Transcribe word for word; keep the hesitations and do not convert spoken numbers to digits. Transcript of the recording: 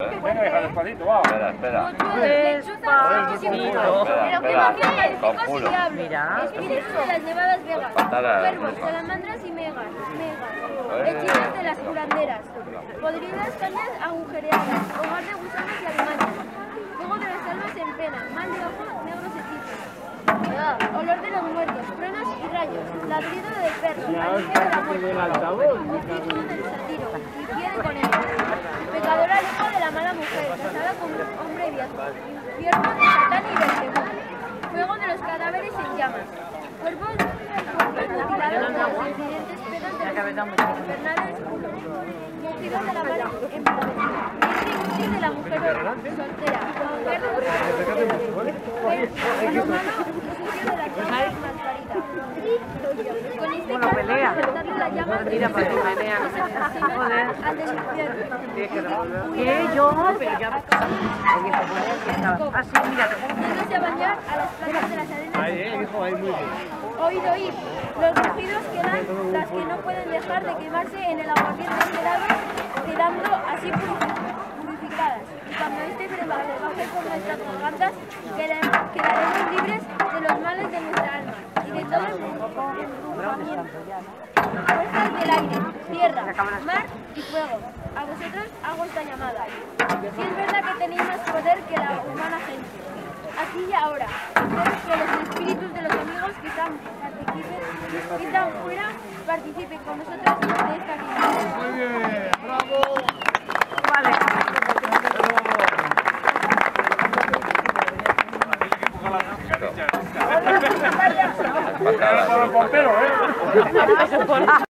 Venga, hija, despacito, va. Espera, espera. Despacito. Espera, espera. Con culo. Mira. Espíritus de las nevadas vegas, Patada. cuervos, salamandras y megas, megas, hechizos de las curanderas, podridas cañas agujereadas, hogar de gusanos y alemanes, fuego de las almas en pena, mal de ojo, negros hechizos, olor de los muertos, truenos y rayos, ladrido del perro, anuncio de la muerte, espíritu del satiro, y pie de conejo, pecadora hijo de la mala mujer, casada con un hombre viejo, infierno de Satán y Belcebú, fuego de los cadáveres en llamas, cuerpos mutilados de los incidentes pedos de los infernales culos, mugidos de la mala empobrecida, vientre de la mujer soltera, mujer de los mano humano sucio de las llamas malparida. Con este Bueno, pelea. saltarle la llama Mira, para que pelea. que se aproximan al del infierno. Que yo, pero ya... Así, mira. Yéndose a bañar a las playas de las arenas. Ahí, eh, hijo, ahí muy bien. Oíd, oíd, los rugidos que dan las que no pueden dejar de quemarse en el aguardiente helado, quedando así purificadas. Y cuando este brebaje baje por nuestras gargantas, quedaremos libres de los males de nuestra alma y de todo embrujamiento. Fuerzas del aire, tierra, mar y fuego, a vosotros hago esta llamada. Si es verdad que tenéis más poder que la humana gente, aquí y ahora, espero que los espíritus de los amigos que están, participen, que están fuera participen con nosotros de esta actividad. Muy bien, bravo. Vale. Para el pompero, ¿eh?